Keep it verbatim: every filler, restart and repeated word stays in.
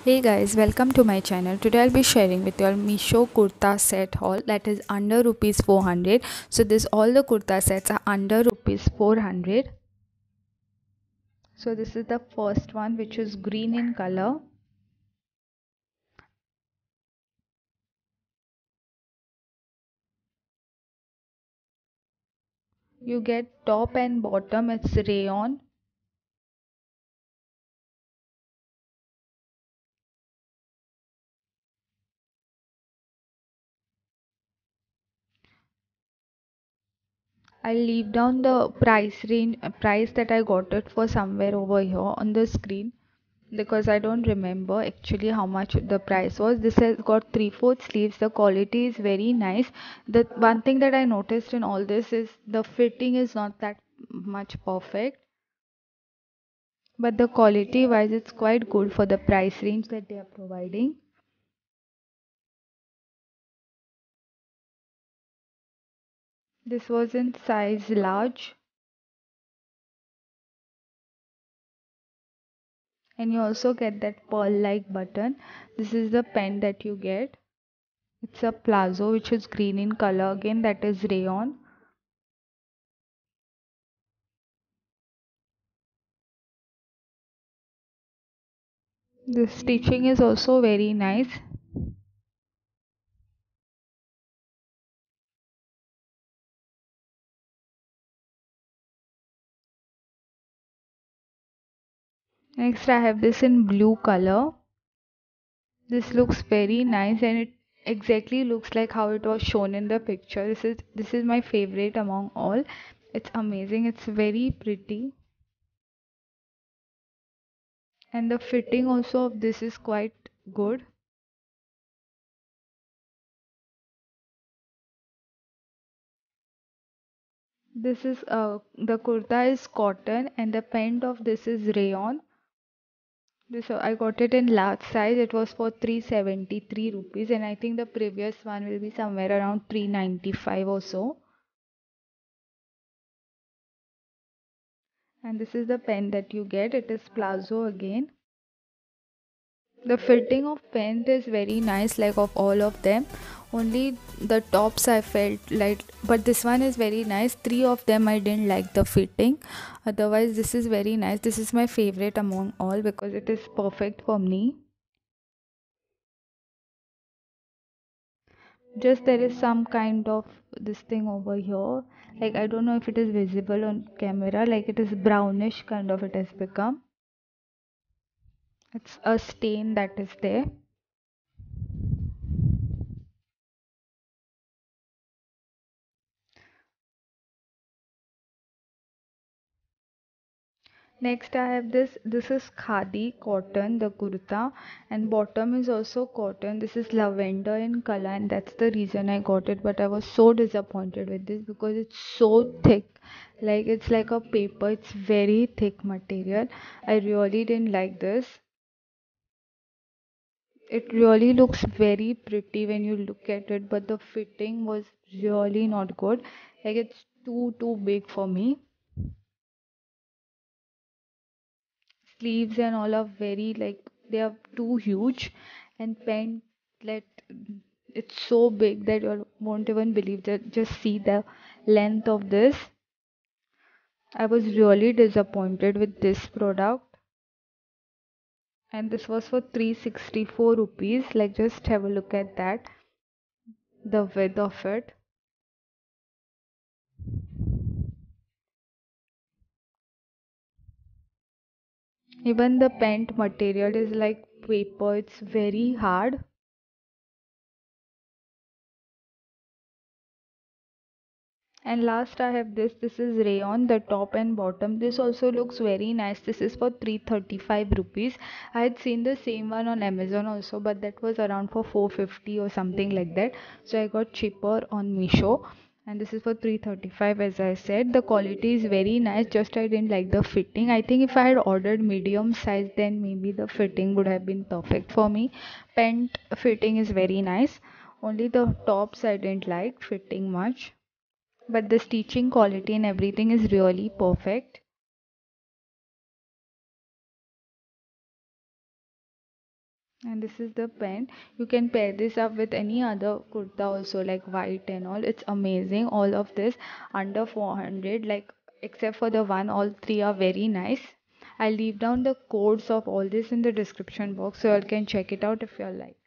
Hey guys, welcome to my channel. Today I'll be sharing with you all Misho kurta set haul that is under rupees four hundred. So this all the kurta sets are under rupees four hundred. So this is the first one, which is green in color. You get top and bottom, it's rayon. I'll leave down the price range uh, price that I got it for somewhere over here on the screen, because I don't remember actually how much the price was. This has got three-fourth sleeves. The quality is very nice. The one thing that I noticed in all this is the fitting is not that much perfect, but the quality wise it's quite good for the price range that they are providing. This was in size large, and you also get that pearl like button. This is the pen that you get. It's a palazzo which is green in color, again that is rayon. The stitching is also very nice. Next I have this in blue color. This looks very nice, and it exactly looks like how it was shown in the picture. This is this is my favorite among all. It's amazing. It's very pretty, and the fitting also of this is quite good. This is uh the kurta is cotton and the pant of this is rayon. This uh, I got it in large size. It was for three hundred seventy-three rupees, and I think the previous one will be somewhere around three hundred ninety-five or so. And this is the pen that you get. It is palazzo again. The fitting of pant is very nice, like of all of them. Only the tops I felt like, but this one is very nice. Three of them I didn't like the fitting. Otherwise, this is very nice. This is my favorite among all because it is perfect for me. Just there is some kind of this thing over here. Like I don't know if it is visible on camera. Like it is brownish kind of it has become. It's a stain that is there. Next I have this. This is khadi cotton, the kurta, and bottom is also cotton. This is lavender in color, and that's the reason I got it. But I was so disappointed with this because it's so thick. Like it's like a paper. It's very thick material. I really didn't like this. It really looks very pretty when you look at it, but the fitting was really not good. Like it's too too big for me. Sleeves and all are very like they are too huge, and pant let it's so big that you won't even believe that. Just see the length of this. I was really disappointed with this product, and this was for three hundred sixty-four rupees. Like just have a look at that, the width of it. Even the pant material is like paper, it's very hard. And last I have this. This is rayon, the top and bottom. This also looks very nice. This is for three hundred thirty-five rupees. I had seen the same one on Amazon also, but that was around for four hundred fifty or something like that. So I got cheaper on Meesho. And this is for three hundred thirty-five, as I said. The quality is very nice, just I didn't like the fitting. I think if I had ordered medium size, then maybe the fitting would have been perfect for me. Pant fitting is very nice. Only the tops I didn't like fitting much, but the stitching quality and everything is really perfect. And this is the pen. You can pair this up with any other kurta also, like white and all. It's amazing. All of this under four hundred, like except for the one, all three are very nice. I'll leave down the codes of all this in the description box so you all can check it out if you all like.